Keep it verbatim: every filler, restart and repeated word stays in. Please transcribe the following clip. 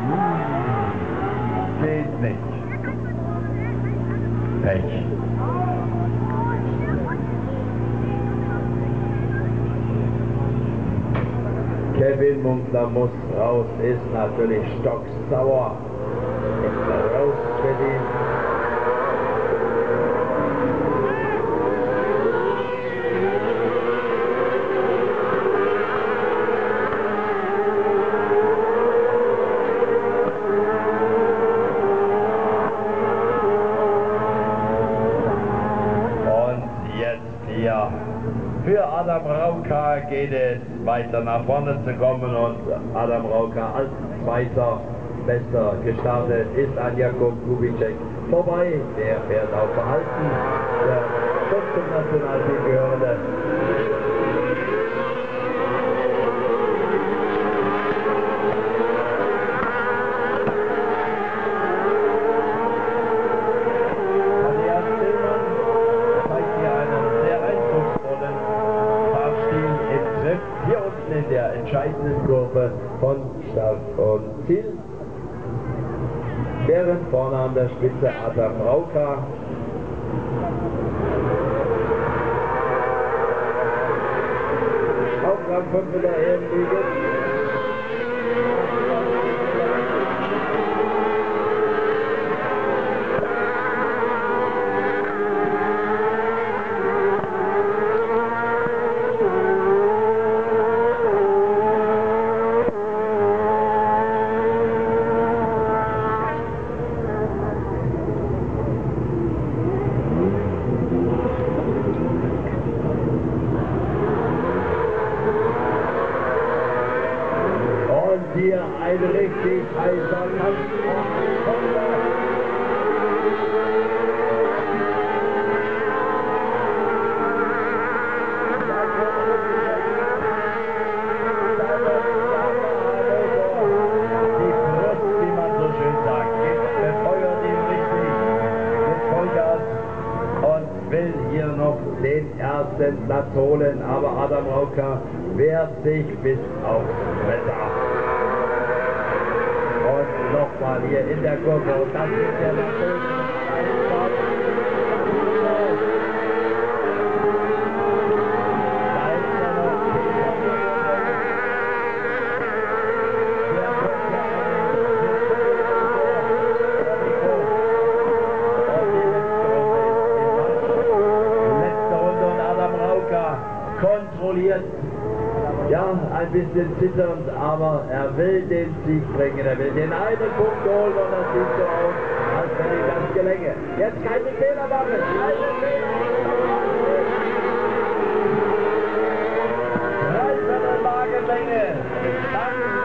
Geht nicht. Pech. Kevin Munkler muss raus, ist natürlich stocksauer. Ist er raus für die. Für Adam Rauka geht es weiter nach vorne zu kommen und Adam Rauka als Zweiter besser gestartet ist an Jakub Kubitschek vorbei. Der fährt auf Verhalten, der schon zum Nationalteam gehörende. In der entscheidenden Kurve von Start und Ziel. Während vorne an der Spitze Adam Rauka. Auf Rang fünf der Ehrenliga. Hier ein richtig heißer Kampf. Die Brust, wie man so schön sagt, befeuert ihn richtig mit Vollgas und will hier noch den ersten Platz holen, aber Adam Rauka wehrt sich bis aufs Messer. Nochmal hier in der Kurve und das ist der natürlich ein letzte Runde und Adam Rauka kontrolliert. Ja, ein bisschen zitternd, aber er will den Sieg bringen, er will den einen Punkt holen und das sieht so aus, als wenn ihm das gelänge. Jetzt keine Fehler machen, keine Fehler machen. Dreiviertel Wagenlänge, dann